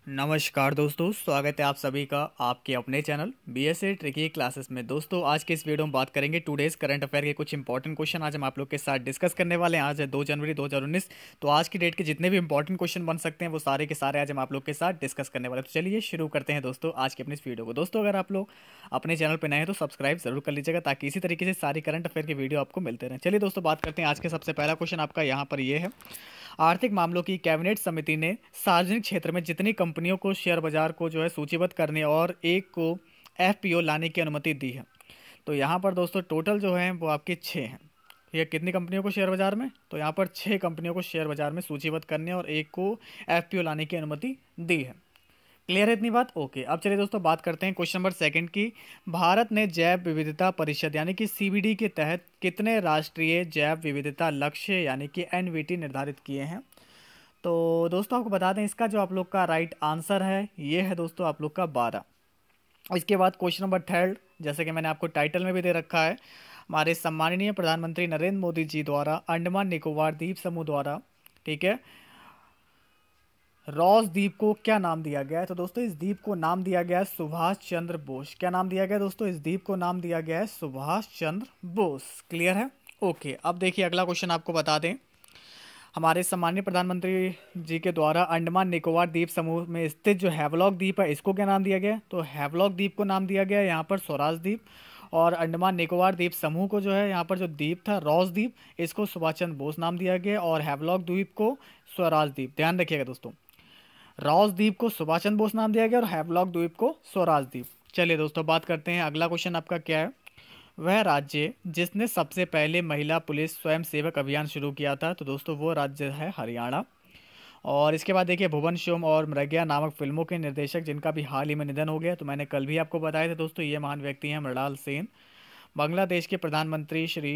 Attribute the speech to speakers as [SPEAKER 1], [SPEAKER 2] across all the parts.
[SPEAKER 1] नमस्कार दोस्तों, स्वागत है आप सभी का आपके अपने चैनल बीएसए ट्रिकी क्लासेस में। दोस्तों आज के इस वीडियो में बात करेंगे टुडेज करंट अफेयर के कुछ इंपॉर्टेंट क्वेश्चन आज हम आप लोग के साथ डिस्कस करने वाले हैं। आज है 2 जनवरी 2019। तो आज की डेट के जितने भी इंपॉर्टेंट क्वेश्चन बन सकते हैं वो सारे के सारे आज हम आप लोग के साथ डिस्कस करने वाले हैं। तो चलिए शुरू करते हैं दोस्तों आज की अपनी इस वीडियो को। दोस्तों अगर आप लोग अपने चैनल पर नए हैं तो सब्सक्राइब जरूर कर लीजिएगा ताकि इसी तरीके से सारी करंट अफेयर की वीडियो आपको मिलते रहें। चलिए दोस्तों बात करते हैं आज के सबसे पहला क्वेश्चन आपका यहाँ पर ये है। आर्थिक मामलों की कैबिनेट समिति ने सार्वजनिक क्षेत्र में जितनी कंपनियों को शेयर बाजार को जो है सूचीबद्ध करने और एक को एफपीओ लाने की अनुमति दी है। तो यहाँ पर दोस्तों टोटल जो है वो आपके 6 हैं। ये कितनी कंपनियों को शेयर बाजार में, तो यहाँ पर 6 कंपनियों को शेयर बाजार में सूचीबद्ध करने और एक को एफपीओ लाने की अनुमति दी है। क्लियर है इतनी बात? ओके। अब चलिए दोस्तों बात करते हैं क्वेश्चन नंबर सेकंड की। भारत ने जैव विविधता परिषद यानी कि सीबीडी के तहत कितने राष्ट्रीय जैव विविधता लक्ष्य यानी कि एनवीटी निर्धारित किए हैं? तो दोस्तों आपको बता दें इसका जो आप लोग का राइट आंसर है ये है दोस्तों आप लोग का 12। इसके बाद क्वेश्चन नंबर थर्ड, जैसे कि मैंने आपको टाइटल में भी दे रखा है, हमारे सम्माननीय प्रधानमंत्री नरेंद्र मोदी जी द्वारा अंडमान निकोबार द्वीप समूह द्वारा, ठीक है, रॉस द्वीप को क्या नाम दिया गया है? तो दोस्तों इस द्वीप को नाम दिया गया है सुभाष चंद्र बोस। क्या नाम दिया गया है दोस्तों? इस द्वीप को नाम दिया गया है सुभाष चंद्र बोस। क्लियर है? ओके। अब देखिए अगला क्वेश्चन आपको बता दें, हमारे सम्माननीय प्रधानमंत्री जी के द्वारा अंडमान निकोबार द्वीप समूह में स्थित जो हैवलॉक द्वीप है इसको क्या नाम दिया गया है? तो हैवलॉक द्वीप को नाम दिया गया है यहाँ पर स्वराज द्वीप। और अंडमान निकोबार द्वीप समूह को जो है यहाँ पर जो द्वीप था रॉस द्वीप, इसको सुभाष चंद्र बोस नाम दिया गया और हैवलॉक द्वीप को स्वराज द्वीप। ध्यान रखिएगा दोस्तों, रॉस द्वीप को सुभाष चंद्र बोस नाम दिया गया और हैवलॉक द्वीप को स्वराज द्वीप। चलिए दोस्तों बात करते हैं अगला क्वेश्चन आपका क्या है। वह राज्य जिसने सबसे पहले महिला पुलिस स्वयं सेवक अभियान शुरू किया था? तो दोस्तों वो राज्य है हरियाणा। और इसके बाद देखिए भुवन शोम और मृग्या नामक फिल्मों के निर्देशक जिनका भी हाल ही में निधन हो गया, तो मैंने कल भी आपको बताया था दोस्तों ये महान व्यक्ति हैं मृणाल सेन। बांग्लादेश के प्रधानमंत्री श्री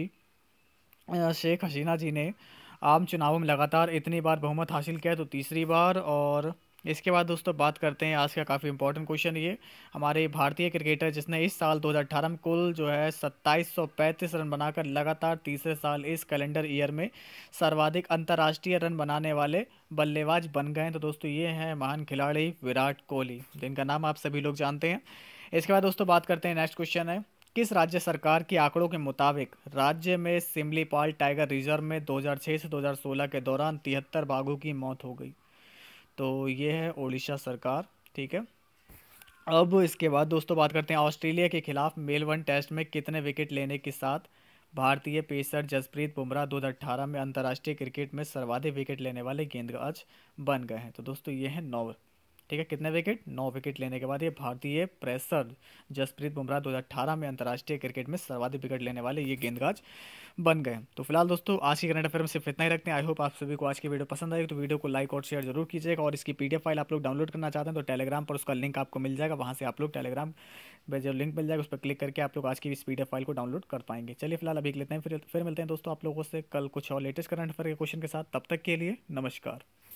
[SPEAKER 1] शेख हसीना जी ने आम चुनावों में लगातार इतनी बार बहुमत हासिल किया है, तो तीसरी बार। और इसके बाद दोस्तों बात करते हैं आज का काफ़ी इंपॉर्टेंट क्वेश्चन, ये हमारे भारतीय क्रिकेटर जिसने इस साल 2018 में कुल जो है 2735 रन बनाकर लगातार तीसरे साल इस कैलेंडर ईयर में सर्वाधिक अंतर्राष्ट्रीय रन बनाने वाले बल्लेबाज बन गए हैं। तो दोस्तों ये हैं महान खिलाड़ी विराट कोहली, जिनका नाम आप सभी लोग जानते हैं। इसके बाद दोस्तों बात करते हैं, नेक्स्ट क्वेश्चन है, किस राज्य सरकार के आंकड़ों के मुताबिक राज्य में सिमलीपाल टाइगर रिजर्व में 2006 से 2016 के दौरान 73 बाघों की मौत हो गई? तो ये है उड़ीसा सरकार। ठीक है। अब इसके बाद दोस्तों बात करते हैं ऑस्ट्रेलिया के खिलाफ मेलबर्न टेस्ट में कितने विकेट लेने के साथ भारतीय पेसर जसप्रीत बुमराह 2018 में अंतर्राष्ट्रीय क्रिकेट में सर्वाधिक विकेट लेने वाले गेंदबाज बन गए हैं? तो दोस्तों ये है 9। ठीक है, कितने विकेट? 9 विकेट लेने के बाद ये भारतीय पेसर जसप्रीत बुमराह 2018 में अंतर्राष्ट्रीय क्रिकेट में सर्वाधिक विकेट लेने वाले ये गेंदबाज बन गए। तो फिलहाल दोस्तों आज की करंट अफेयर में सिर्फ इतना ही रखते हैं। आई होप आप सभी को आज की वीडियो पसंद आई, तो वीडियो को लाइक और शेयर जरूर कीजिएगा। और इसकी पीडीएफ फाइल आप लोग डाउनलोड करना चाहते हैं तो टेलीग्राम पर उसका लिंक आपको मिल जाएगा, वहाँ से आप लोग टेलीग्राम में जो लिंक मिल जाएगा उस पर क्लिक करके आप लोग आज की इस पीडीएफ फाइल को डाउनलोड कर पाएंगे। चलिए फिलहाल अभी लेते हैं, फिर मिलते हैं दोस्तों आप लोगों से कल कुछ और लेटेस्ट करंट अफेयर के क्वेश्चन के साथ। तब तक के लिए नमस्कार।